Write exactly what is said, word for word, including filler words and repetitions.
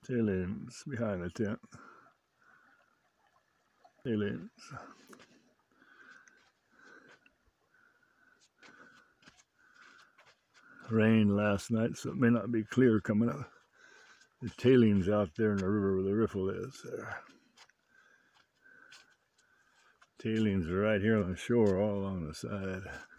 Tailings behind the tent. Tailings. Rain last night, so it may not be clear coming up. The tailings out there in the river where the riffle is there. Tailings are right here on the shore all along the side.